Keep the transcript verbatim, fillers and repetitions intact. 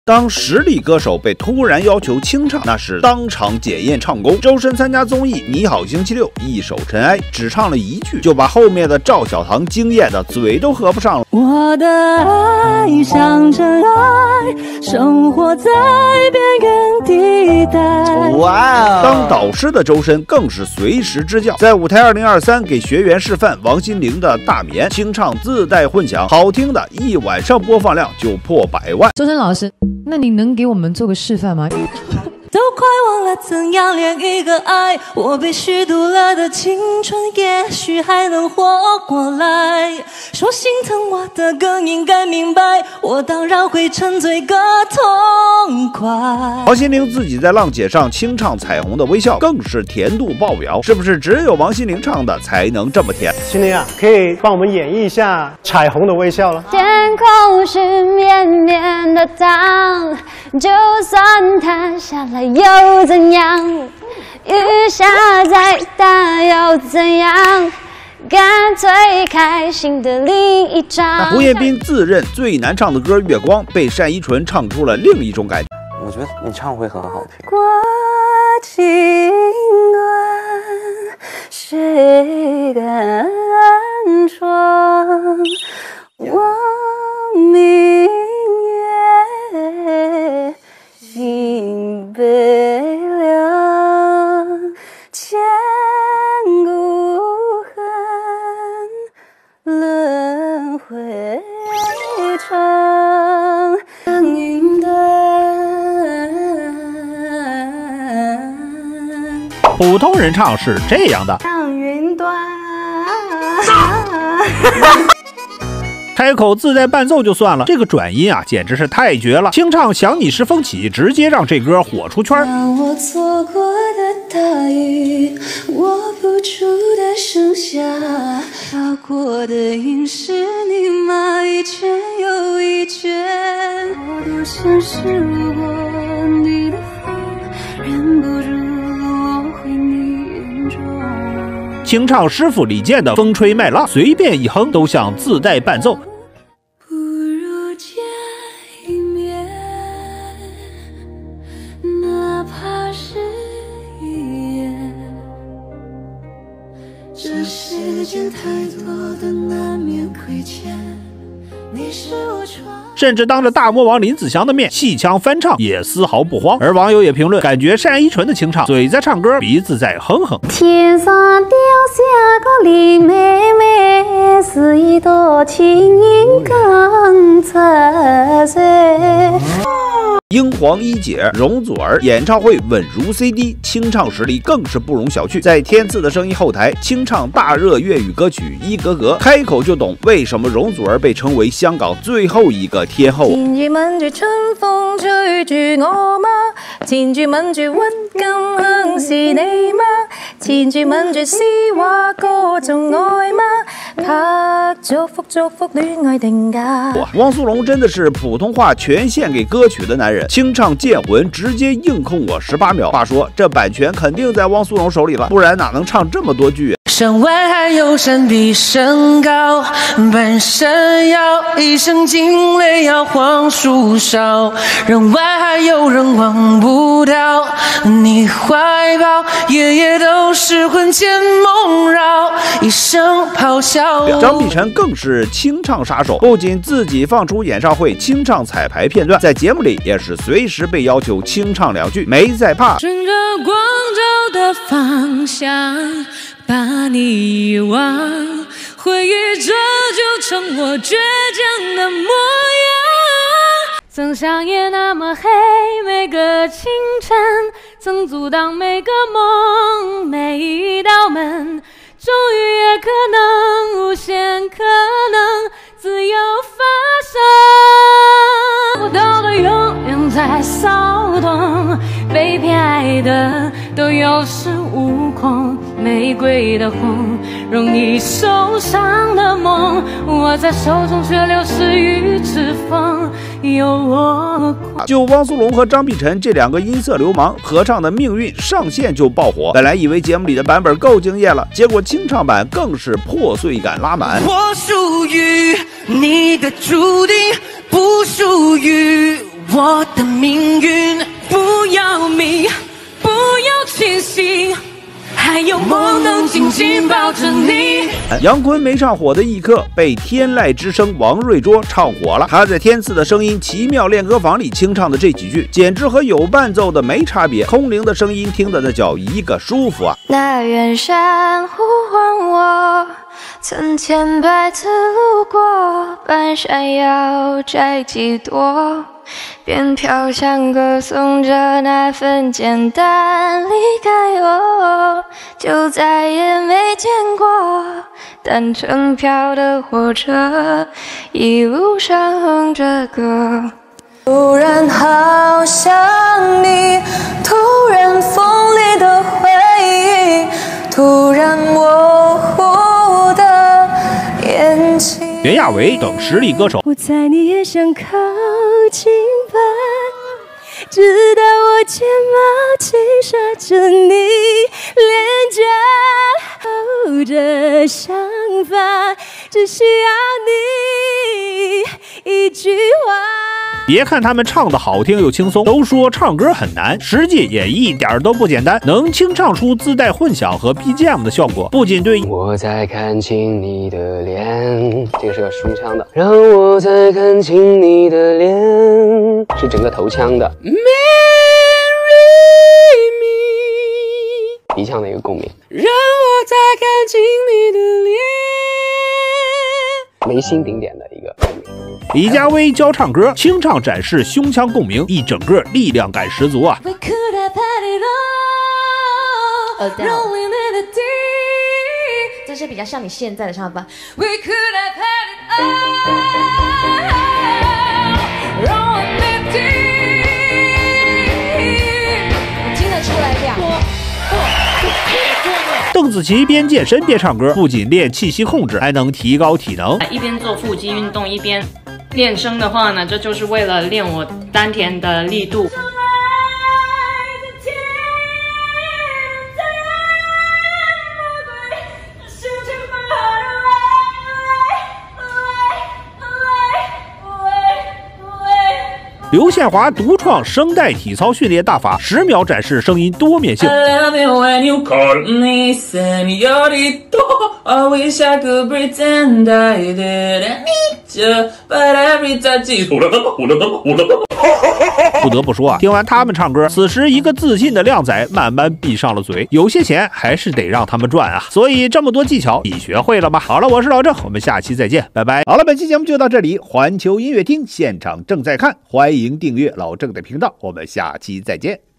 当实力歌手被突然要求清唱，那是当场检验唱功。周深参加综艺《你好星期六》，一首《尘埃》只唱了一句，就把后面的赵小棠惊艳的嘴都合不上了。 我的爱像尘埃，生活在边缘地带。 哇！当导师的周深更是随时支教，在舞台二零二三给学员示范王心凌的《大眠》，清唱自带混响，好听的一晚上播放量就破百万。 周深老师，那你能给我们做个示范吗？ 都快忘了怎样恋一个爱，我被虚度了的青春也许还能活过来。说心疼我的更应该明白，我当然会沉醉个痛快。 王心凌自己在浪姐上清唱彩虹的微笑，更是甜度爆表，是不是只有王心凌唱的才能这么甜？ 心凌啊，可以帮我们演绎一下彩虹的微笑了。 天空是绵绵的糖，就算它下来又怎样？雨下再大又怎样？干脆开心的另一张。 胡彦斌自认最难唱的歌《月光》，被单依纯唱出了另一种感觉。 我觉得你唱会很好听。 过今晚谁敢闯？我明月心悲凉，千古恨轮回长，当云端。 普通人唱是这样的。 让云端。 开口自带伴奏就算了，这个转音啊，简直是太绝了！清唱《想你时风起》，直接让这歌火出圈。 让我错过的大雨，握不住的盛夏，飘过的云是你吗？一圈又一圈，我多想是如果你的风忍不住我回你眼中。 清唱师傅李健的《风吹麦浪》，随便一哼都像自带伴奏。 这世间太多的难免亏欠，你是我闯。 甚至当着大魔王林子祥的面戏腔翻唱也丝毫不慌。而网友也评论，感觉单依纯的清唱，嘴在唱歌，鼻子在哼哼。 天上掉下个李妹妹，是一朵青云刚才碎。 英皇一姐容祖儿演唱会稳如 C D， 清唱实力更是不容小觑。在天赐的声音后台清唱大热粤语歌曲《一格格》，开口就懂为什么容祖儿被称为香港最后一个天后。 纏住吻住春風吹住我嗎？纏住吻住鬱金香是你嗎？纏住吻住詩畫歌頌愛嗎？拍祝福祝福戀愛定價。 汪蘇泷真的是普通話全獻給歌曲的男人，清唱《劍魂》直接硬控我十八秒。话说这版权肯定在汪蘇泷手里了，不然哪能唱这么多句？ 山外还有山比山高，半山腰一声惊雷摇晃树梢，人外还有人忘不掉你怀抱，夜夜都是魂牵梦绕，一声咆哮。 张碧晨更是清唱杀手，不仅自己放出演唱会清唱彩排片段，在节目里也是随时被要求清唱两句，没在怕。 顺着光照的方向把你遗忘，回忆这就成我倔强的模样。曾想也那么黑，每个清晨曾阻挡每个梦，每一道门终于也可能无限可能自由发生。不到的永远在骚动，被偏爱的都有恃无恐，玫瑰的红，容易受伤的梦，握在手中却流失于指缝，有我狂。 就汪苏泷和张碧晨这两个音色流氓合唱的《命运》上线就爆火，本来以为节目里的版本够惊艳了，结果清唱版更是破碎感拉满。 我属于你的注定，不属于我的命运不要命，不要清醒，还有梦能紧紧抱着你。 杨坤没唱火的一刻，被天籁之声王瑞卓唱火了。他在天赐的声音奇妙练歌房里清唱的这几句，简直和有伴奏的没差别。空灵的声音听得那叫一个舒服啊！ 那远山呼唤我，曾千百次路过，半山腰摘几朵，便飘香歌颂着那份简单。离开我，就再也没见过单程飘的火车，一路上哼着歌。突然好想你，突然锋利的回忆，突然模糊的眼睛。 袁娅维等实力歌手， 我在你也想靠近吧，直到我睫毛轻刷着你脸颊，有着想法，只需要你一句话。 别看他们唱的好听又轻松，都说唱歌很难，实际也一点都不简单。能清唱出自带混响和 B G M 的效果，不仅对我再看清你的脸，这个是个胸腔的，让我再看清你的脸，是整个头腔的 Marry me， 鼻腔的一个共鸣， 让我再看清你的脸， 眉心顶点的一个共鸣。 李佳薇教唱歌，清唱展示胸腔共鸣，一整个力量感十足啊！ 呃，这是比较像你现在的唱法。 We could have had it all， 让我的地， 听得出来亮。 邓紫棋边健身边唱歌，不仅练气息控制，还能提高体能。 一边做腹肌运动，一边练声的话呢，这就是为了练我丹田的力度。 刘宪华独创声带体操训练大法，十秒展示声音多面性。不得不说啊，听完他们唱歌，此时一个自信的靓仔慢慢闭上了嘴。有些钱还是得让他们赚啊，所以这么多技巧，你学会了吗？好了，我是老郑，我们下期再见，拜拜。好了，本期节目就到这里，环球音乐厅现场正在看，欢迎订阅老郑的频道，我们下期再见。